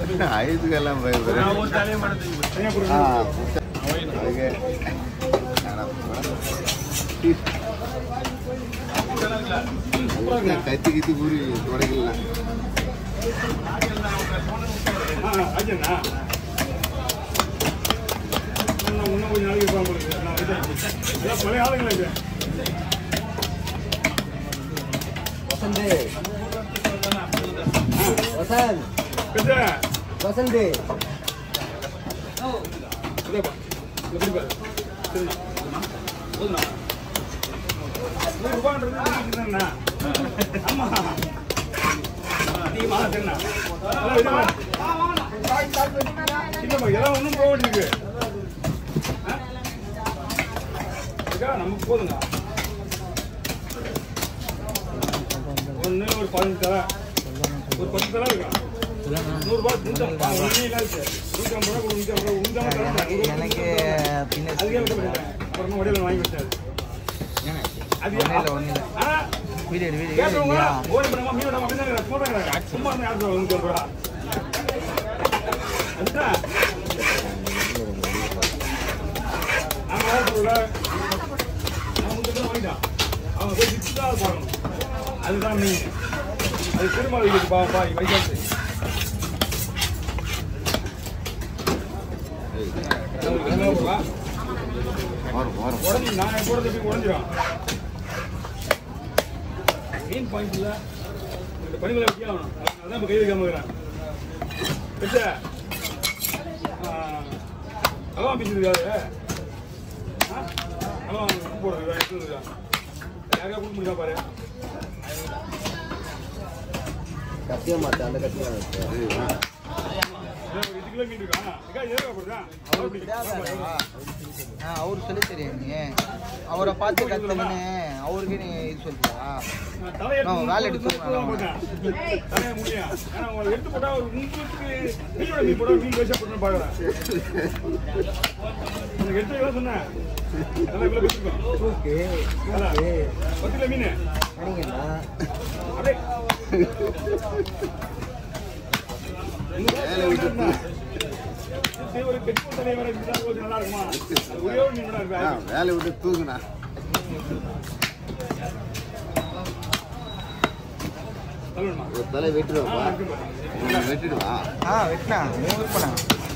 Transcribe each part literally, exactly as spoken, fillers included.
ஐதுக்கெல்லாம் பயப்படுறேன். கத்தி கத்தி கூறி தொடங்கலாம். வசந்தி ஒன்றும் போக வேண்டியிருக்கு நமக்கு போதுங்க. ஒன்று ஒரு பதினஞ்சு தலை ஒரு பத்து தலை இருக்கா நூறுரூபா நூற்றி ஐம்பது ரூபா நூற்றி ஐம்பது ரூபா நூற்றி ஐம்பது ரூபா நூற்றி ஐம்பது எனக்கு அதுக்கே விட்டு அப்புறமா வடியில் வாங்கி வச்சாரு. அது கேட்டவங்க ஓடி பண்ணாம மீன் விடாம அப்படின்னு சொல்றாங்க. சும்மா யார் நூற்றி ஐம்பது ரூபா அதுதான் அவங்க போய் சிக்ஸ்டாக பார்க்கணும். அதுதான் மீன். அது திருமலை வைக்கிறது பா பாய் வைக்காது உடஞ்சி நான் போடுறது எப்படி உடஞ்சிடும். மீன் பாயிண்ட்ல இந்த பனிமலை வச்சு ஆகணும். அதான் இப்போ கை வைக்காம இருக்கிறேன். பெற்ற அதான் பேசிருக்காது அதான் போடுறது எடுத்துருக்கா யாரையா கொடுக்க முடியுதா பாரு. கத்திய மாட்டேன் அந்த கத்தியா இதுக்குள்ள மீன் இருக்கா அவரு சொல்லி தெரியும். அவரை பார்த்து கத்துன்னு அவருக்கு நீ இது சொல்லியா வேலை எடுத்து முடியும். ஏன்னா உங்களை எடுத்து போட்டா ஒரு உங்களுக்கு மீனோட மீன் போட மீன் பேச போட்டு பாக்குறேன். உனக்கு எடுத்து சொன்னேன் பத்து கிலோ மீன் வேலை விட்டு தூங்குனா ஒரு தலை வெட்டிடுவா வெட்டிடுவா ஆ வெட்டினா மூணு பண்ணா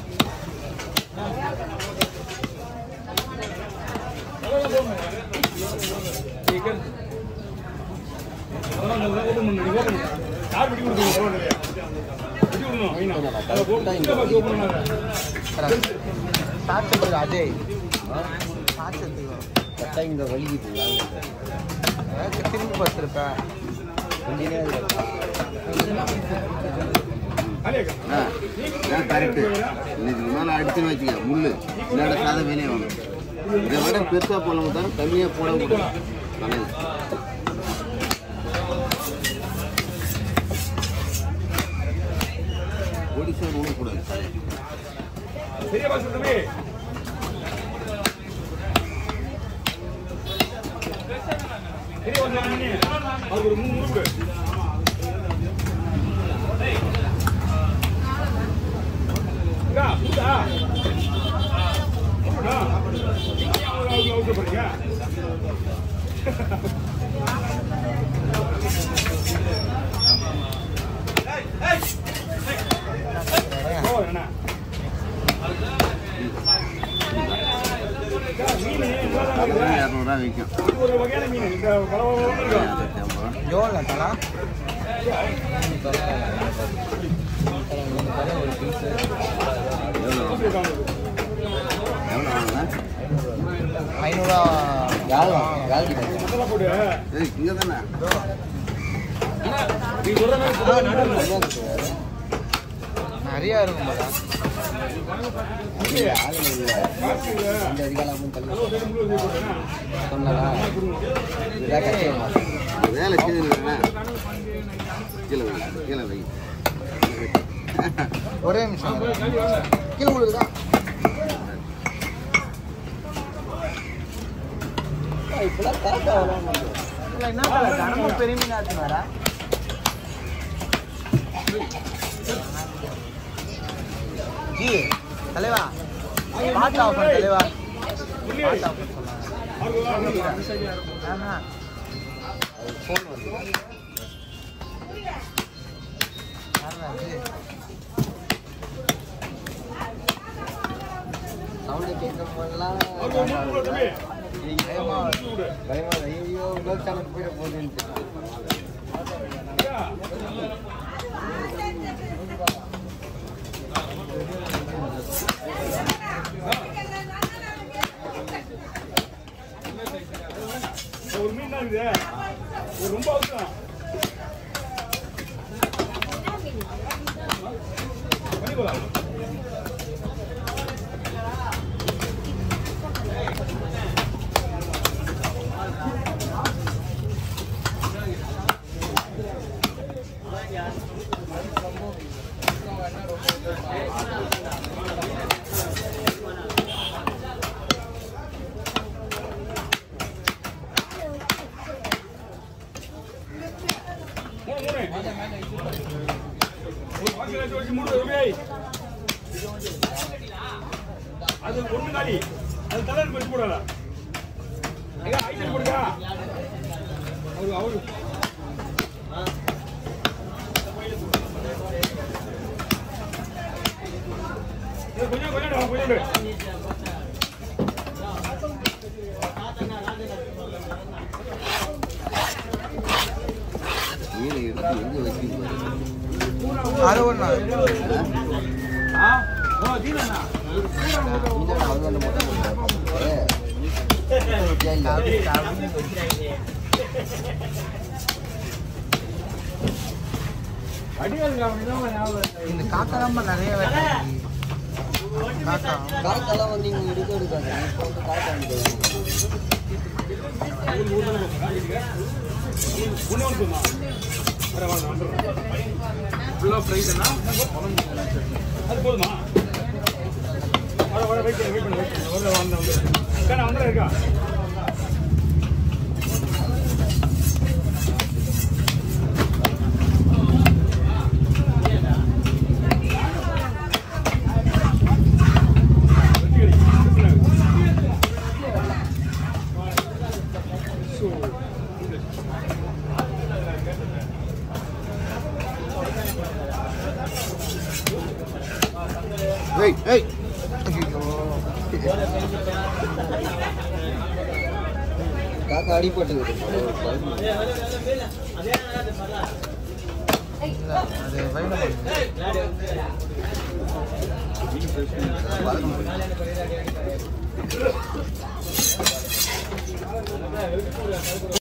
அஜய் இந்த வலிக்கு திரும்பி பார்த்துருப்பேன். கரெக்டு. இன்னைக்கு மேலே அடிச்சுன்னு வச்சுக்க முள்ளு இல்லாட சாத வேலையே வேணும். இதை விட பெருசாக போனவங்க தான் கம்மியாக போடக்கூடாது. தலையில் ஒடிசா ஊடக்கூடாது. ஒரு மூணு இரநூறுவா விற்கும். ஒரு வகையான மீன் இந்த எவ்வளோ தலா ஐநூறுவா இங்கே தானே நிறையா இருக்கும் போதா சொன்னதா வேலை கீழே கீழே வை கீழே வை ஒரே நிமிஷம் கீழே விழுதுதான். இப்பெல்லாம் கரெக்டாக வரும். இல்லை என்ன கனமும் பெரிய மீன் ஆச்சுனாரா ஜி தலைவா பாட்டு ஆஃபர் தலைவா பாட்டு ஆஃபர் சொன்னாங்க ஃபோன் வந்து சவுண்டு கேட்க போதெல்லாம் பயமா பயமா ஐயோ லோக் சேனல் போயிட போகுதுன்ட்டு ஒரு மீன் தான் இது ஒரு ரொம்ப அவசரம் பண்ணிக்கலாம் அது ஒண்ணு காலி அது தலை வச்சு போடல ஐடி போடுங்க அவரு அவரு கொஞ்சம் கொஞ்சம் கொஞ்சம் எங்க வச்சிருக்கீங்க அது ஒண்ணு இந்த காக்கா தான் நிறைய வேலை காக்கா காக்கெல்லாம் வந்து நீங்க எடுக்க எடுக்காது இப்போ வந்து காக்கா அது போதுமா வர வர வெயிட் வெயிட் பண்ணு வெயிட் பண்ணு வர வந்த வந்து நான் வந்து இருக்கா Hey, hey. காக்கா அடிபட்டு அது வைணவம்